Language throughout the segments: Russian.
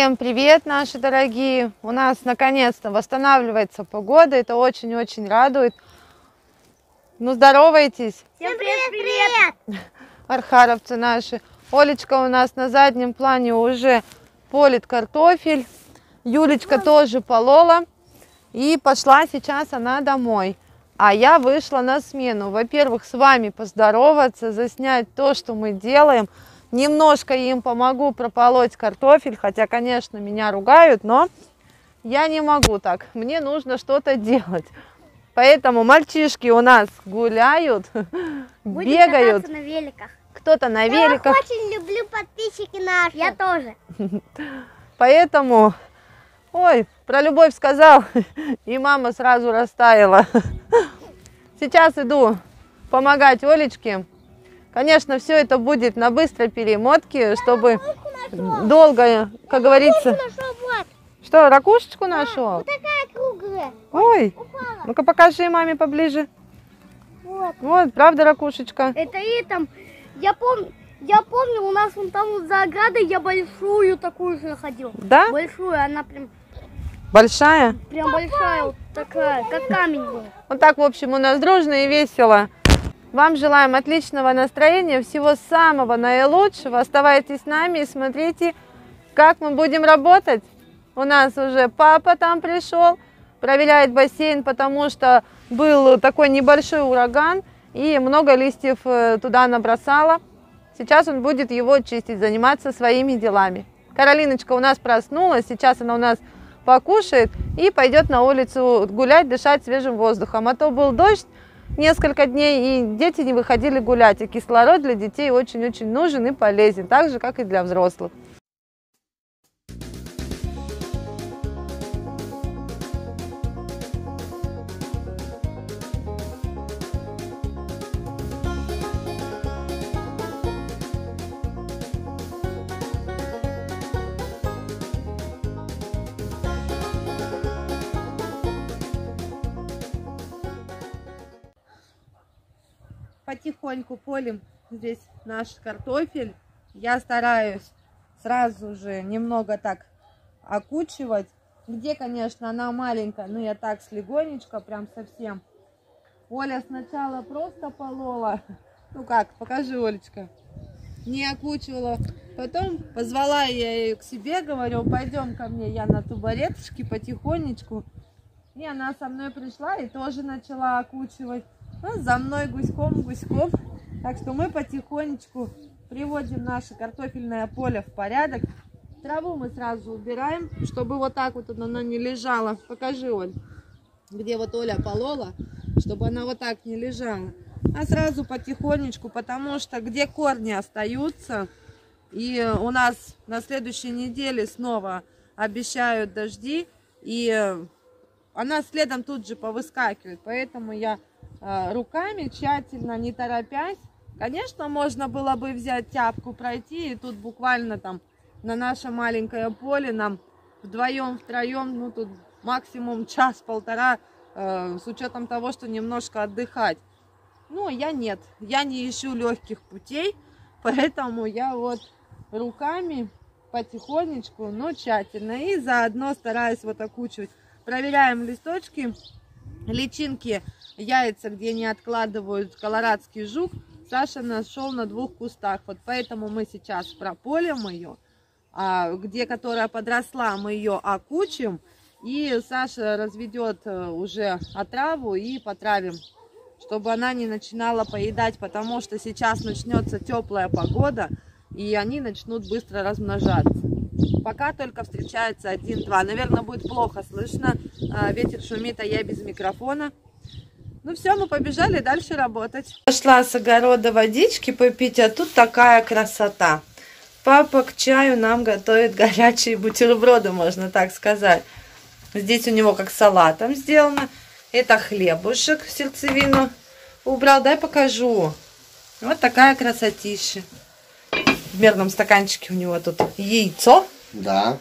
Всем привет, наши дорогие! У нас наконец-то восстанавливается погода, это очень-очень радует. Ну, здоровайтесь! Всем привет! Архаровцы наши. Олечка у нас на заднем плане уже полит картофель. Юлечка тоже полола. И пошла сейчас она домой. А я вышла на смену. Во-первых, с вами поздороваться, заснять то, что мы делаем. Немножко им помогу прополоть картофель, хотя, конечно, меня ругают, но я не могу так. Мне нужно что-то делать. Поэтому мальчишки у нас гуляют, Будем бегают. кататься на великах. Кто-то на великах. Я очень люблю подписчики наши. Я тоже. Поэтому, ой, про любовь сказал, и мама сразу растаяла. Сейчас иду помогать Олечке. Конечно, все это будет на быстрой перемотке, чтобы долго, как говорится... Что, ракушечку нашел? Вот такая круглая. Ой, Упала. ну-ка покажи маме поближе. Вот. Вот, правда, ракушечка? Это и там, я помню, у нас вон там вот за оградой я большую такую же находил. Да? Большую, она прям Большая? большая, вот такая, как камень был. Вот так, в общем, у нас дружно и весело. Вам желаем отличного настроения, всего самого наилучшего. Оставайтесь с нами и смотрите, как мы будем работать. У нас уже папа там пришел, проверяет бассейн, потому что был такой небольшой ураган и много листьев туда набросало. Сейчас он будет его чистить, заниматься своими делами. Каролиночка у нас проснулась, сейчас она у нас покушает и пойдет на улицу гулять, дышать свежим воздухом. А то был дождь несколько дней, и дети не выходили гулять. И кислород для детей очень-очень нужен и полезен, так же, как и для взрослых. Потихоньку полим здесь наш картофель. Я стараюсь сразу же немного так окучивать. Где, конечно, она маленькая, но я так слегонечко, прям совсем. Оля сначала просто полола. Ну как, покажи, Олечка. Не окучивала. Потом позвала я ее к себе, говорю, пойдем ко мне, я на табуреточке потихонечку. И она со мной пришла и тоже начала окучивать. Ну, за мной гуськом. Так что мы потихонечку приводим наше картофельное поле в порядок. Траву мы сразу убираем, чтобы вот так вот она не лежала. Покажи, Оль, где вот Оля полола, чтобы она вот так не лежала. А сразу потихонечку, потому что где корни остаются, и у нас на следующей неделе снова обещают дожди, и она следом тут же повыскакивает. Поэтому я руками тщательно, не торопясь. Конечно, можно было бы взять тяпку, пройти, и тут буквально там на наше маленькое поле нам вдвоем-втроем, ну тут максимум час-полтора, с учетом того, что немножко отдыхать. Но я нет, я не ищу легких путей, поэтому я вот руками потихонечку, но тщательно, и заодно стараюсь вот окучивать. Проверяем листочки, личинки, яйца, где не откладывают колорадский жук. Саша нашел на 2 кустах, вот поэтому мы сейчас прополим ее, а где которая подросла, мы ее окучим, и Саша разведет уже отраву и потравим, чтобы она не начинала поедать, потому что сейчас начнется теплая погода, и они начнут быстро размножаться. Пока только встречается 1-2. Наверное, будет плохо слышно. Ветер шумит, а я без микрофона. Ну все, мы побежали дальше работать. Пошла с огорода водички попить, а тут такая красота. Папа к чаю нам готовит горячие бутерброды, можно так сказать. Здесь у него как салатом сделано. Это хлебушек, сердцевину убрал. Дай покажу. Вот такая красотища. В мерном стаканчике у него тут яйцо. Да.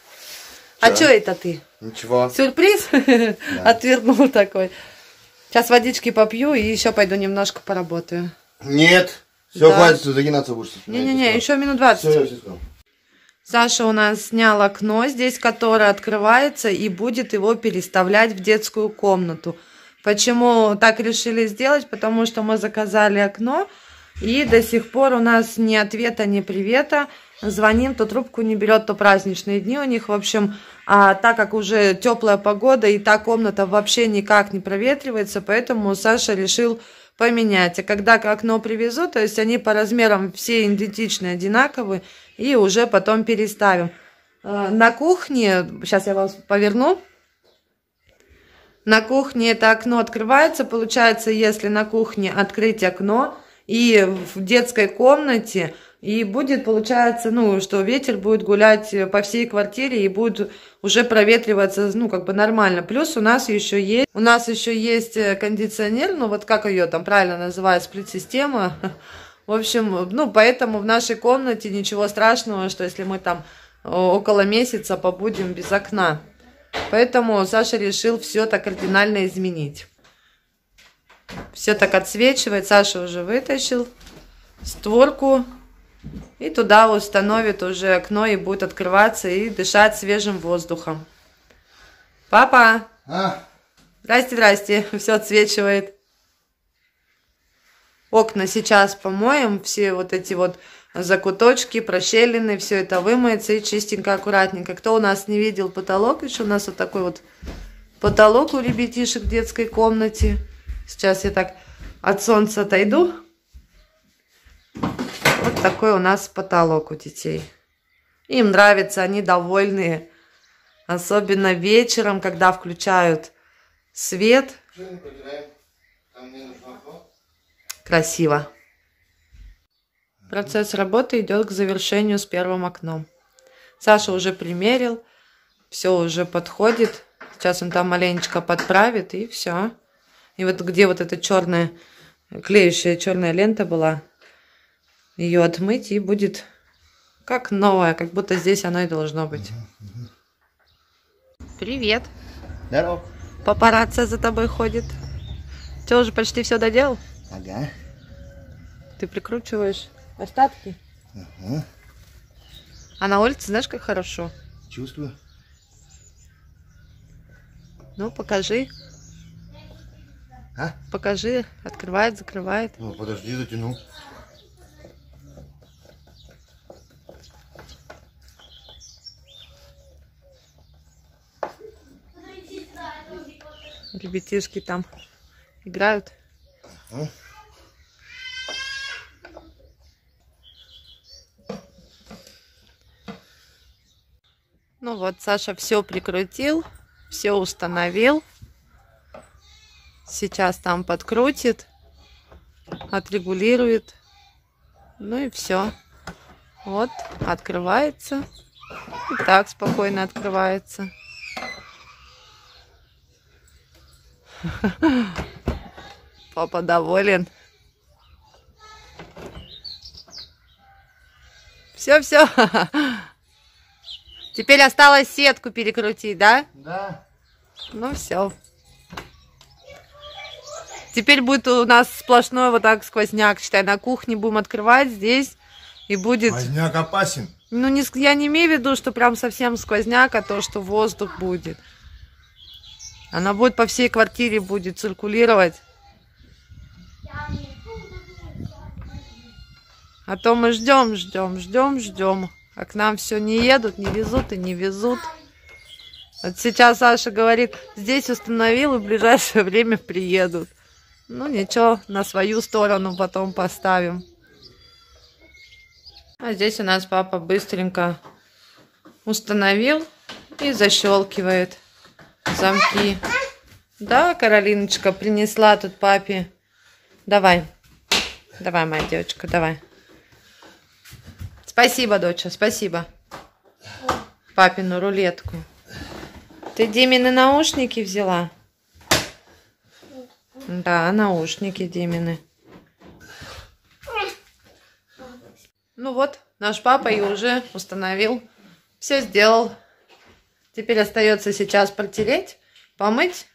А что это ты? Ничего. Сюрприз? Да. Отвернул такой. Сейчас водички попью и еще пойду немножко поработаю. Нет. Все, Да. хватит, загинаться будешь. Не-не-не, еще минут 20. Все, я все сказал. Саша у нас снял окно здесь, которое открывается, и будет его переставлять в детскую комнату. Почему так решили сделать? Потому что мы заказали окно, и до сих пор у нас ни ответа, ни привета. Звоним, то трубку не берет, то праздничные дни у них. В общем, так как уже теплая погода, и та комната вообще никак не проветривается, поэтому Саша решил поменять. А когда окно привезут, то есть они по размерам все идентичные, одинаковые, и уже потом переставим. На кухне, сейчас я вас поверну. На кухне это окно открывается. Получается, если на кухне открыть окно и в детской комнате, и будет, получается, ну, что ветер будет гулять по всей квартире и будет уже проветриваться, ну, как бы нормально. Плюс у нас еще есть кондиционер, ну, вот как ее там правильно называют, сплит-система. В общем, ну, поэтому в нашей комнате ничего страшного, что если мы там около месяца побудем без окна. Поэтому Саша решил все так кардинально изменить. Все так отсвечивает. Саша уже вытащил створку. И туда установит уже окно и будет открываться и дышать свежим воздухом. Папа! Здрасте, здрасте. Все отсвечивает. Окна сейчас помоем. Все вот эти вот закуточки, прощелины. Все это вымоется и чистенько, аккуратненько. Кто у нас не видел потолок еще? У нас вот такой вот потолок у ребятишек в детской комнате. Сейчас я так от солнца отойду. Вот такой у нас потолок у детей. Им нравится, они довольные. Особенно вечером, когда включают свет. Красиво. Процесс работы идет к завершению с первым окном. Саша уже примерил. Все уже подходит. Сейчас он там маленечко подправит и все. И вот где вот эта черная, клеющая черная лента была, ее отмыть, и будет как новое, как будто здесь оно и должно быть. Привет. Здорово. Папарацци за тобой ходит. Ты уже почти все доделал? Ага. Ты прикручиваешь остатки? Ага. А на улице знаешь, как хорошо? Чувствую. Ну, покажи. А? Покажи. Открывает, закрывает. Ну, подожди, затяну. Ребятишки там играют. Ага. Ну вот, Саша все прикрутил, все установил. Сейчас там подкрутит, отрегулирует. Ну и все. Вот, открывается. И так спокойно открывается. Папа доволен. Все. Теперь осталось сетку перекрутить, да? Да. Ну все. Теперь будет у нас сплошной вот так сквозняк. Считай, на кухне будем открывать здесь. И будет... Сквозняк опасен. Ну, я не имею в виду, что прям совсем сквозняк, а то, что воздух будет. Она будет по всей квартире будет циркулировать. А то мы ждем. А к нам все не едут, не везут и не везут. Вот сейчас Саша говорит, здесь установил, и в ближайшее время приедут. Ну ничего, на свою сторону потом поставим. А здесь у нас папа быстренько установил и защелкивает замки. Да, Каролиночка принесла тут папе. Давай, моя девочка, давай. Спасибо, доча, спасибо. Папину рулетку. Ты Димины наушники взяла? Да, наушники Димины. Ну вот, наш папа и уже установил. Все сделал. Теперь остается сейчас протереть, помыть.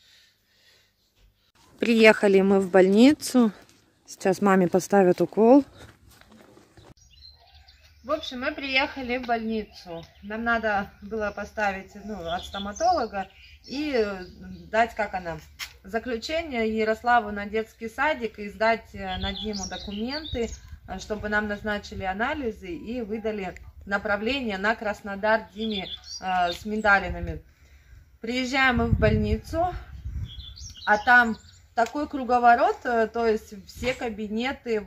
Приехали мы в больницу. Сейчас маме поставят укол. В общем, мы приехали в больницу. Нам надо было поставить, от стоматолога и дать, заключение Ярославу на детский садик и сдать на Диму документы, чтобы нам назначили анализы и выдали направление на Краснодар Диме с миндалинами. Приезжаем мы в больницу, а там такой круговорот, то есть все кабинеты,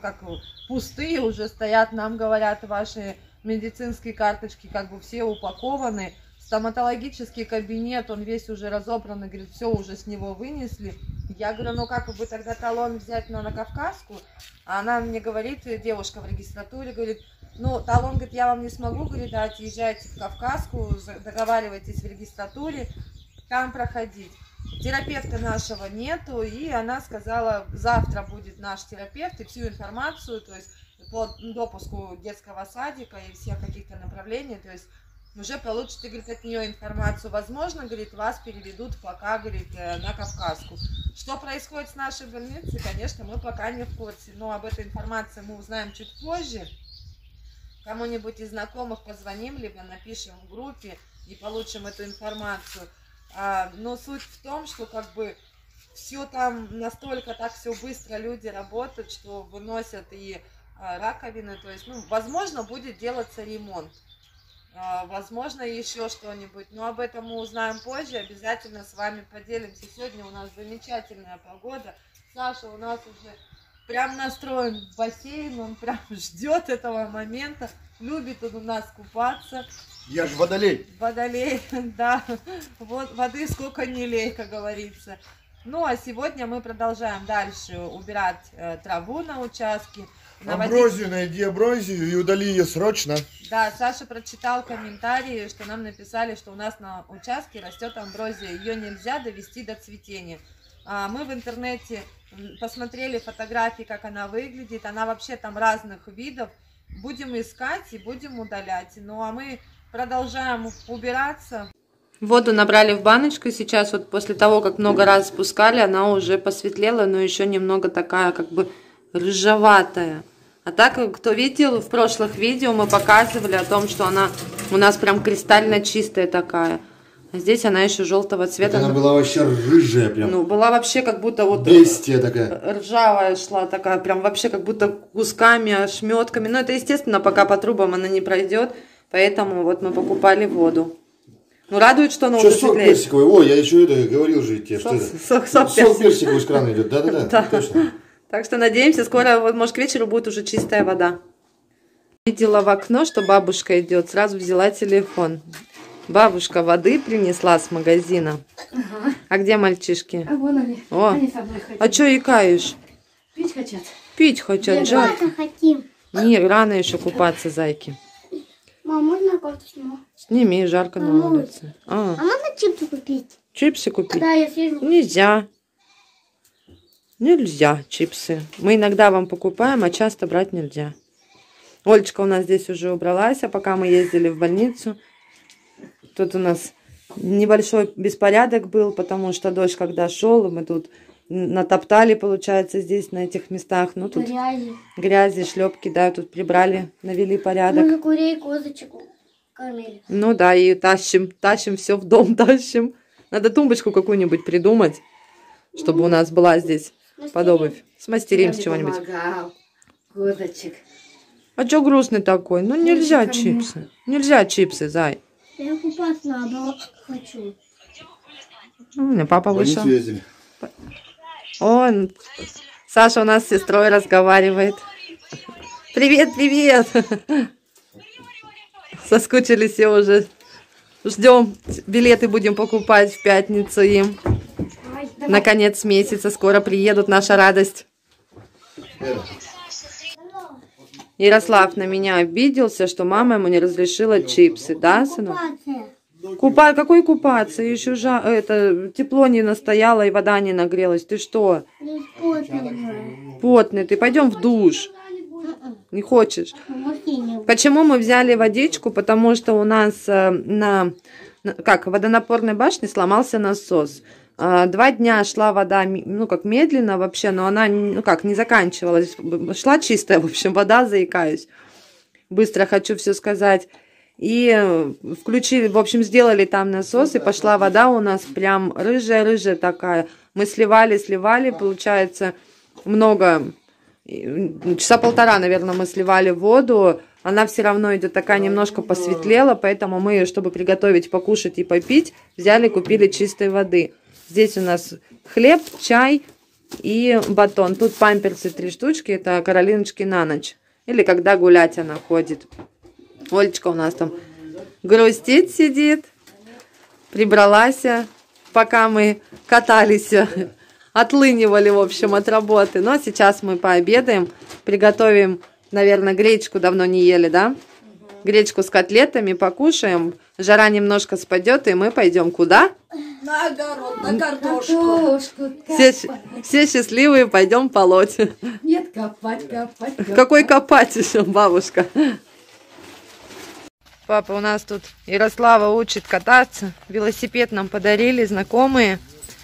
пустые уже стоят, нам говорят, ваши медицинские карточки все упакованы. Стоматологический кабинет, он весь уже разобранный, говорит, все уже с него вынесли. Я говорю, как бы тогда талон взять на Кавказскую? А она мне говорит, девушка в регистратуре, говорит, талон, говорит, я вам не смогу, говорит, дать, езжайте в Кавказскую, договаривайтесь в регистратуре, там проходить. Терапевта нашего нету, и она сказала, завтра будет наш терапевт, и всю информацию, то есть по допуску детского садика и всех каких-то направлений, то есть уже получите, говорит, от нее информацию. Возможно, говорит, вас переведут пока, говорит, на Кавказскую. Что происходит с нашей больницей, конечно, мы пока не в курсе, но об этой информации мы узнаем чуть позже. Кому-нибудь из знакомых позвоним, либо напишем в группе и получим эту информацию. Но суть в том, что все там настолько так все быстро люди работают, что выносят и раковины, то есть, возможно, будет делаться ремонт, возможно, еще что-нибудь, но об этом мы узнаем позже, обязательно с вами поделимся. Сегодня у нас замечательная погода, Саша у нас уже прям настроен в бассейн, он прям ждет этого момента, любит он у нас купаться. Я же водолей. Водолей, да. Вот воды сколько не лей, как говорится. А сегодня мы продолжаем дальше убирать траву на участке. Амброзию, найди амброзию и удали ее срочно. Да, Саша прочитал комментарии, что нам написали, что у нас на участке растет амброзия. Ее нельзя довести до цветения. Мы в интернете посмотрели фотографии, как она выглядит. Она вообще там разных видов. Будем искать и будем удалять. А мы продолжаем убираться. Воду набрали в баночку. Сейчас после того, как много раз спускали, она уже посветлела, но еще немного такая рыжеватая. А так, кто видел, в прошлых видео мы показывали о том, что она у нас прям кристально чистая такая. А здесь она еще желтого цвета. Она была вообще рыжая прям. Была вообще как будто бестия такая. Ржавая шла такая, прям вообще как будто кусками, ошметками. Это естественно, пока по трубам она не пройдет. Поэтому мы покупали воду. Радует, что она уже сок светлеет. Персиковый. Ой, я еще говорил же тебе, что сок персиковый из крана идет. Да, точно. Так что надеемся, скоро, может, к вечеру будет уже чистая вода. Видела в окно, что бабушка идет, сразу взяла телефон. Бабушка воды принесла с магазина. Ага. А где мальчишки? А вон они. Они со мной хотят. А что икаешь? Пить хотят. Пить хотят, жарко. Хотим. Не, рано еще купаться, зайки. Мам, можно я кофту сниму? Сними, жарко на улице. А можно чипсы купить? Чипсы купить? Да, я съезжу. Нельзя. Нельзя чипсы. Мы иногда вам покупаем, а часто брать нельзя. Олечка у нас здесь уже убралась, а пока мы ездили в больницу, тут у нас небольшой беспорядок был, потому что дождь когда шел, мы тут натоптали, получается, здесь на этих местах. Тут грязи, шлепки, да, тут прибрали, навели порядок. Мы же курей, козочек кормили. Да, и тащим все в дом, тащим. Надо тумбочку какую-нибудь придумать, чтобы у нас была здесь под обувь. Смастерим чего-нибудь. Козочек. А что грустный такой? Нельзя чипсы. Нельзя чипсы, зай. Я купаться надо, хочу. У меня папа вышел. Ездили. Саша у нас с сестрой разговаривает. Привет, привет. Соскучились все уже. Ждем, билеты будем покупать в пятницу им. На конец месяца скоро приедут, наша радость. Ярослав на меня обиделся, что мама ему не разрешила чипсы, да, сынок? Какой купаться? Еще тепло не настояло и вода не нагрелась. Ты что? Потный ты. Пойдем в душ. Не хочешь? Почему мы взяли водичку? Потому что у нас на водонапорной башне сломался насос. 2 дня шла вода, медленно вообще, но она, не заканчивалась. Шла чистая, в общем, вода, заикаюсь. быстро хочу все сказать. И включили, в общем, сделали там насос, и пошла вода у нас прям рыжая-рыжая такая. Мы сливали, получается, много, часа полтора, наверное, мы сливали воду. Она все равно идет такая, немножко посветлела, поэтому мы, чтобы приготовить, покушать и попить, взяли, купили чистой воды. Здесь у нас хлеб, чай и батон. Тут памперсы 3 штучки, это Каролиночки на ночь. Или когда гулять она ходит. Олечка у нас там грустит, сидит, прибралась, пока мы катались, отлынивали, в общем, от работы. Но сейчас мы пообедаем, приготовим, наверное, гречку, давно не ели, да? Гречку с котлетами, покушаем, жара немножко спадет, и мы пойдем куда? На огород, на картошку. Все счастливые пойдем полоть. Нет, копать. Какой копать еще, бабушка? Папа у нас тут Ярослава учит кататься. Велосипед нам подарили знакомые.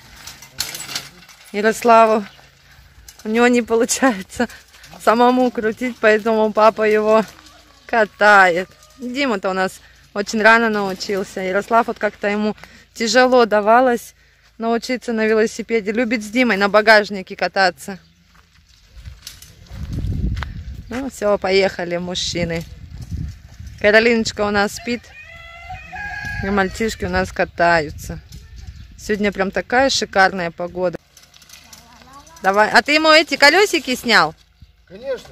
Ярославу, у него не получается самому крутить, поэтому папа его катает. Дима-то у нас очень рано научился. Ярослав вот как-то ему тяжело давалось научиться на велосипеде. Любит с Димой на багажнике кататься. Ну все, поехали, мужчины. Каролиночка у нас спит, и мальчишки у нас катаются. Сегодня прям такая шикарная погода. Давай, а ты ему эти колесики снял? Конечно.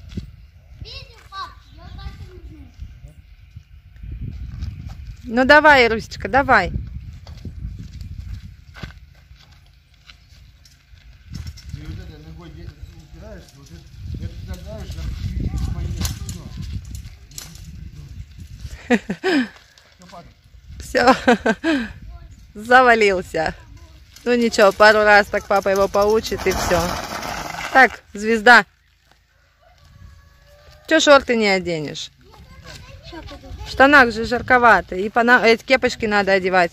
Ну давай, Русечка, давай. Все, завалился. Ну ничего, пару раз так папа его поучит, и все. Так, звезда. Че шорты не оденешь? В штанах же жарковато. И эти кепочки надо одевать.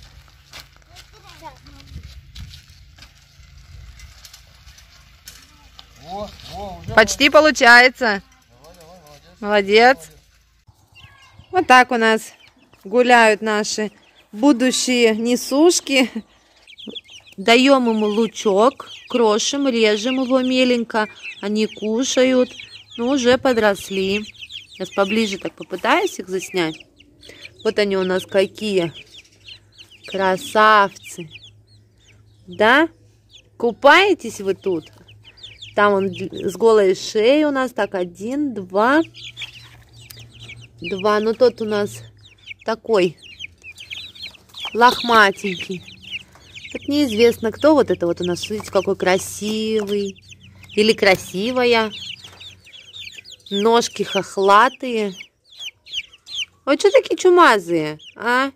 Почти получается. Молодец. Вот так у нас гуляют наши будущие несушки. Даем ему лучок, крошим, режем его меленько. Они кушают. Ну, уже подросли. Сейчас поближе так попытаюсь их заснять. Вот они у нас какие. Красавцы. Да? Купаетесь вы тут? Там он с голой шеей у нас. Так, 1, 2. 2. Ну, тот у нас такой лохматенький. Это неизвестно, кто вот это вот у нас. Смотрите, какой красивый. Или красивая. Ножки хохлатые. Ой, что такие чумазые, а?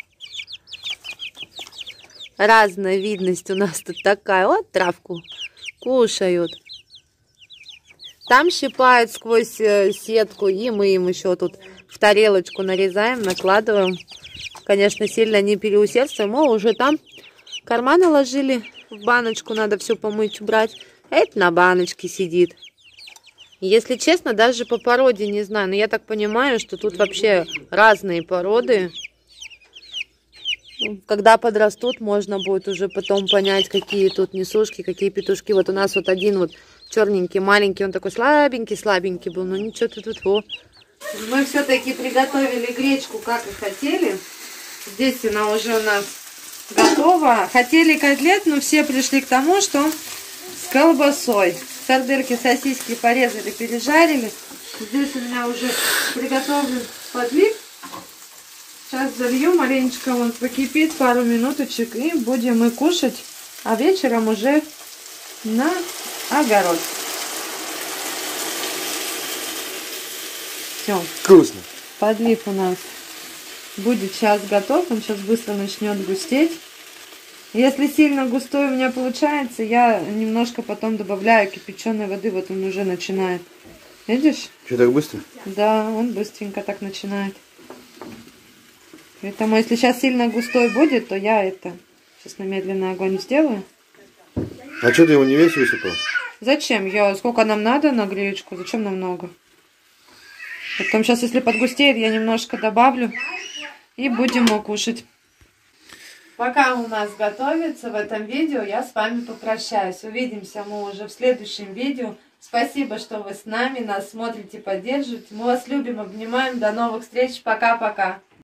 Разновидность у нас тут такая. Вот травку кушают. Там щипают сквозь сетку. И мы им еще тут в тарелочку нарезаем, накладываем. Конечно, сильно не переусердствуем. О, уже там карманы ложили. В баночку надо все помыть, убрать. А это на баночке сидит. Если честно, даже по породе не знаю. Но я так понимаю, что тут вообще разные породы. Когда подрастут, можно будет уже потом понять, какие тут несушки, какие петушки. Вот у нас вот один вот черненький, маленький. Он такой слабенький был. Но ничего тут. О. Мы все-таки приготовили гречку, как и хотели. Здесь она уже у нас готова. Хотели котлет, но все пришли к тому, что с колбасой. Сардельки, сосиски порезали, пережарили. Здесь у меня уже приготовлен подлив. Сейчас залью, маленечко он покипит, пару минуточек, и будем мы кушать. А вечером уже на огород. Все. Вкусно. Подлив у нас будет сейчас готов. Он сейчас быстро начнет густеть. Если сильно густой у меня получается, я немножко потом добавляю кипяченой воды. Вот он уже начинает. Видишь? Что, так быстро? Да, он быстренько так начинает. Поэтому, если сейчас сильно густой будет, то я это сейчас на медленный огонь сделаю. А что ты его не весь высыпал? Зачем? Сколько нам надо на гречку? Зачем нам много? Потом сейчас, если подгустеет, я немножко добавлю. И будем его кушать. Пока у нас готовится в этом видео, я с вами попрощаюсь. Увидимся мы уже в следующем видео. Спасибо, что вы с нами, нас смотрите, поддерживаете. Мы вас любим, обнимаем. До новых встреч. Пока-пока.